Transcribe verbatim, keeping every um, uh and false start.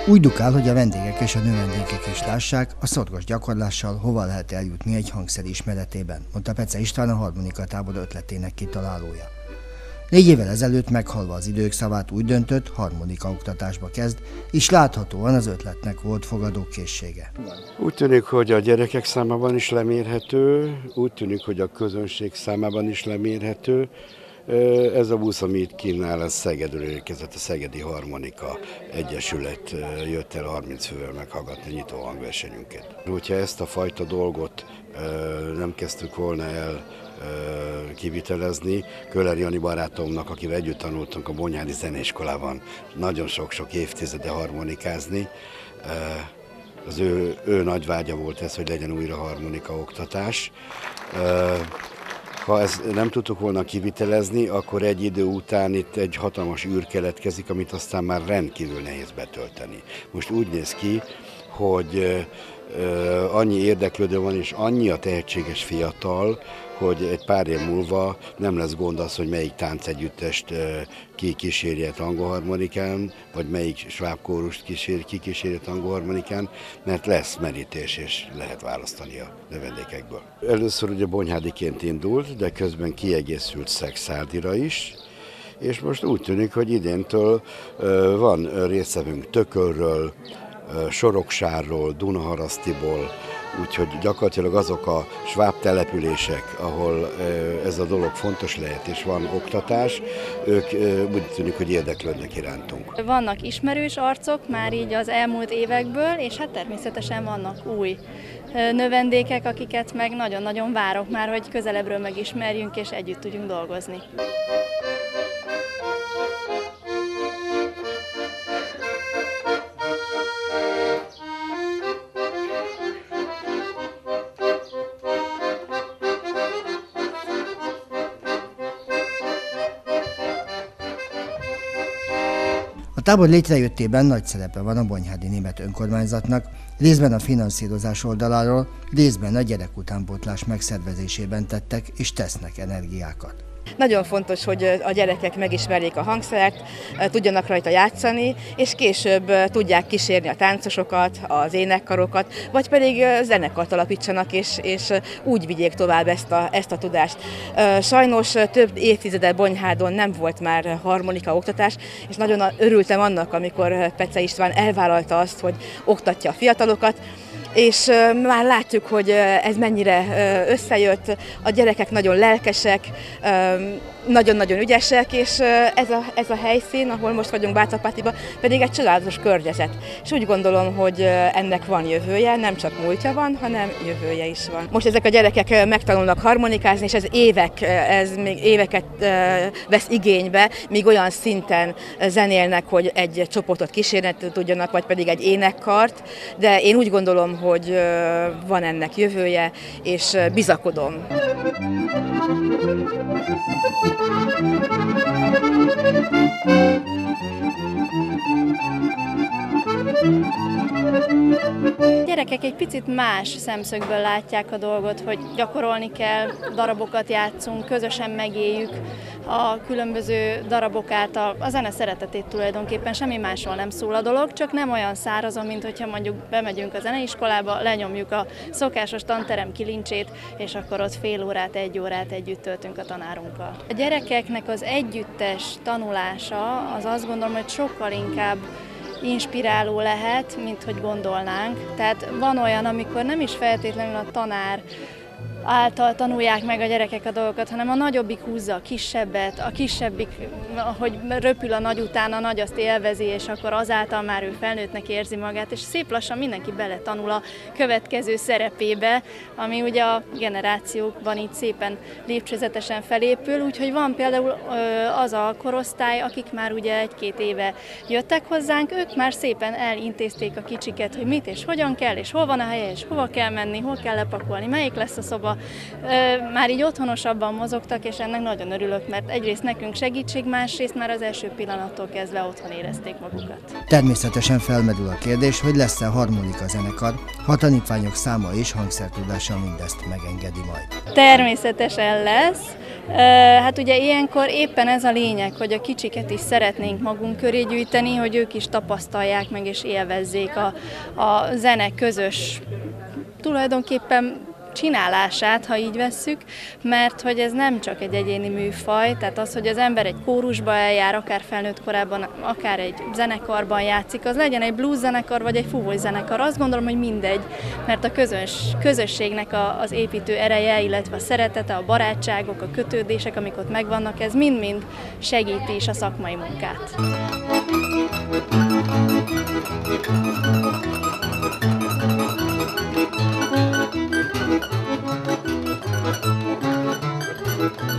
Úgy dukál, hogy a vendégek és a növendékek is lássák, a szorgos gyakorlással hova lehet eljutni egy hangszer ismeretében, mondta Pece István, a harmonika tábor ötletének kitalálója. Négy évvel ezelőtt meghallva az idők szavát úgy döntött, harmonika oktatásba kezd, és láthatóan az ötletnek volt fogadókészsége. Úgy tűnik, hogy a gyerekek számában is lemérhető, úgy tűnik, hogy a közönség számában is lemérhető. Ez a busz, amit kínál, ez Szegedről érkezett, a Szegedi Harmonika Egyesület jött el harminc fővel meghallgatni a nyitó hangversenyünket. Hogyha ezt a fajta dolgot nem kezdtük volna el kivitelezni, Köller Jani barátomnak, akivel együtt tanultunk a Bonyhádi Zeneiskolában, nagyon sok-sok évtizede harmonikázni. Az ő, ő nagy vágya volt ez, hogy legyen újra harmonika oktatás. Ha ezt nem tudtuk volna kivitelezni, akkor egy idő után itt egy hatalmas űr keletkezik, amit aztán már rendkívül nehéz betölteni. Most úgy néz ki, hogy annyi érdeklődő van, és annyi a tehetséges fiatal, hogy egy pár év múlva nem lesz gond az, hogy melyik táncegyüttest ki kísérje tangóharmonikán, vagy melyik svábkórust kísér, ki kísérje tangóharmonikán, mert lesz merítés, és lehet választani a növendékekből. Először ugye bonyhádiként indult, de közben kiegészült Szexárdira is, és most úgy tűnik, hogy idéntől van részevünk Tökölről, Soroksárról, Dunaharasztiból, úgyhogy gyakorlatilag azok a sváb települések, ahol ez a dolog fontos lehet és van oktatás, ők úgy tűnik, hogy érdeklődnek irántunk. Vannak ismerős arcok már így az elmúlt évekből, és hát természetesen vannak új növendékek, akiket meg nagyon-nagyon várok már, hogy közelebbről megismerjünk és együtt tudjunk dolgozni. A tábor létrejöttében nagy szerepe van a bonyhádi német önkormányzatnak, részben a finanszírozás oldaláról, részben a gyerekutánpótlás megszervezésében tettek és tesznek energiákat. Nagyon fontos, hogy a gyerekek megismerjék a hangszert, tudjanak rajta játszani, és később tudják kísérni a táncosokat, az énekkarokat, vagy pedig zenekart alapítsanak, és, és úgy vigyék tovább ezt a, ezt a tudást. Sajnos több évtizede Bonyhádon nem volt már harmonika oktatás, és nagyon örültem annak, amikor Pece István elvállalta azt, hogy oktatja a fiatalokat, és már látjuk, hogy ez mennyire összejött, a gyerekek nagyon lelkesek, nagyon-nagyon ügyesek, és ez a, ez a helyszín, ahol most vagyunk Bátorpátiban, pedig egy csodálatos környezet. És úgy gondolom, hogy ennek van jövője, nem csak múltja van, hanem jövője is van. Most ezek a gyerekek megtanulnak harmonikázni, és ez évek, ez még éveket vesz igénybe, míg olyan szinten zenélnek, hogy egy csoportot kísérni tudjanak, vagy pedig egy énekkart, de én úgy gondolom, hogy van ennek jövője, és bizakodom. Gyerekek egy picit más szemszögből látják a dolgot, hogy gyakorolni kell, darabokat játszunk, közösen megéljük a különböző darabok által. A zene szeretetét tulajdonképpen, semmi másról nem szól a dolog, csak nem olyan szárazon, mint hogyha mondjuk bemegyünk a zeneiskolába, lenyomjuk a szokásos tanterem kilincsét, és akkor ott fél órát, egy órát együtt töltünk a tanárunkkal. A gyerekeknek az együttes tanulása az azt gondolom, hogy sokkal inkább inspiráló lehet, mint hogy gondolnánk. Tehát van olyan, amikor nem is feltétlenül a tanár által tanulják meg a gyerekek a dolgokat, hanem a nagyobbik húzza a kisebbet, a kisebbik, hogy röpül a nagy után, a nagy azt élvezi, és akkor azáltal már ő felnőttnek érzi magát, és szép lassan mindenki beletanul a következő szerepébe, ami ugye a generációkban így szépen lépcsőzetesen felépül, úgyhogy van például az a korosztály, akik már ugye egy-két éve jöttek hozzánk, ők már szépen elintézték a kicsiket, hogy mit és hogyan kell, és hol van a helye, és hova kell menni, hol kell lepakolni, melyik lesz a szoba. Már így otthonosabban mozogtak, és ennek nagyon örülök, mert egyrészt nekünk segítség, másrészt már az első pillanattól kezdve otthon érezték magukat. Természetesen felmerül a kérdés, hogy lesz-e harmonika zenekar, ha a tanítványok száma és hangszertudása mindezt megengedi majd. Természetesen lesz. Hát ugye ilyenkor éppen ez a lényeg, hogy a kicsiket is szeretnénk magunk köré gyűjteni, hogy ők is tapasztalják meg és élvezzék a, a zene közös tulajdonképpen csinálását, ha így vesszük, mert hogy ez nem csak egy egyéni műfaj, tehát az, hogy az ember egy kórusba eljár, akár felnőtt korában, akár egy zenekarban játszik, az legyen egy blues zenekar, vagy egy fúvós zenekar, azt gondolom, hogy mindegy, mert a közös, közösségnek a, az építő ereje, illetve a szeretete, a barátságok, a kötődések, amik ott megvannak, ez mind-mind segíti is a szakmai munkát. Thank you.